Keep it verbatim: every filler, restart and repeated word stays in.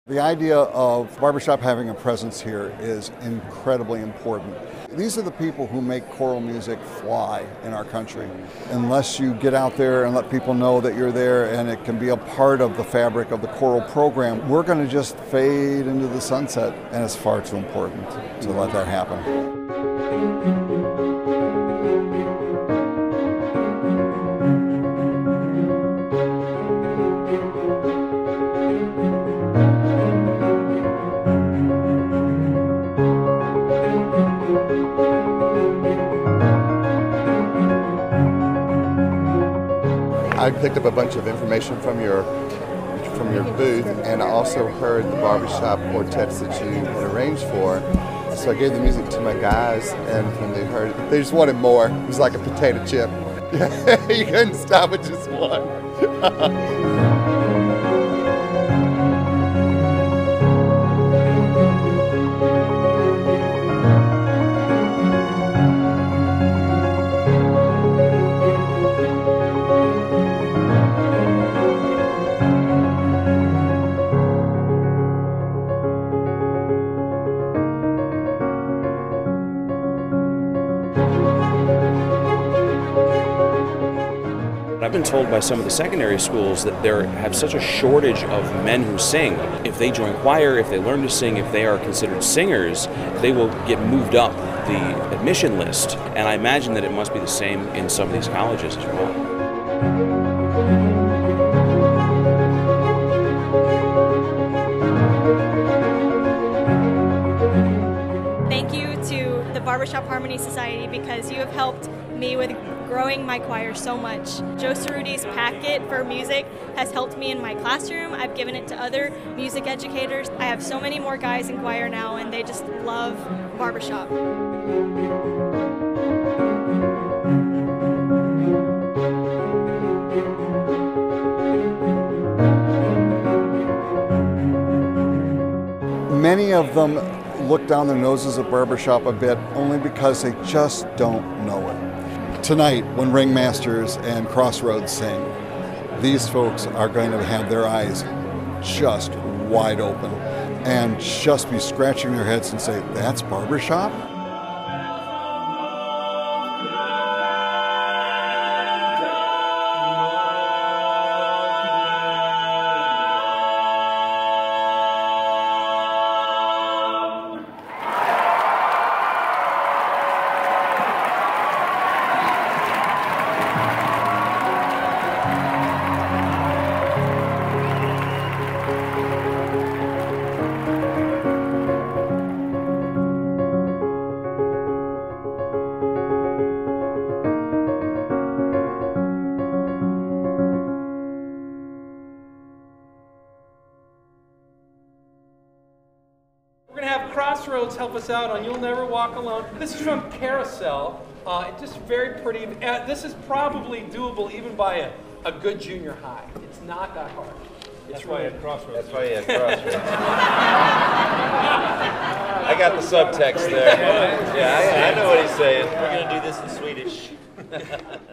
The idea of Barbershop having a presence here is incredibly important. These are the people who make choral music fly in our country. Unless you get out there and let people know that you're there and it can be a part of the fabric of the choral program, we're going to just fade into the sunset, and it's far too important to let that happen. I picked up a bunch of information from your from your booth, and I also heard the barbershop quartets that you had arranged for. So I gave the music to my guys, and when they heard it, they just wanted more. It was like a potato chip. You couldn't stop at just one. I've been told by some of the secondary schools that they have such a shortage of men who sing. If they join choir, if they learn to sing, if they are considered singers, they will get moved up the admission list. And I imagine that it must be the same in some of these colleges as well. Thank you to the Barbershop Harmony Society because you have helped me with growing my choir so much. Joe Cerruti's packet for music has helped me in my classroom. I've given it to other music educators. I have so many more guys in choir now, and they just love barbershop. Many of them look down their noses at barbershop a bit only because they just don't know it. Tonight, when Ringmasters and Crossroads sing, these folks are going to have their eyes just wide open and just be scratching their heads and say, "That's barbershop?" We're going to have Crossroads help us out on You'll Never Walk Alone. This is from Carousel. Uh, it's just very pretty. Uh, this is probably doable even by a, a good junior high. It's not that hard. It's That's why you had Crossroads. That's why you had Crossroads. I got the subtext there. Yeah, I, I know what he's saying. We're going to do this in Swedish.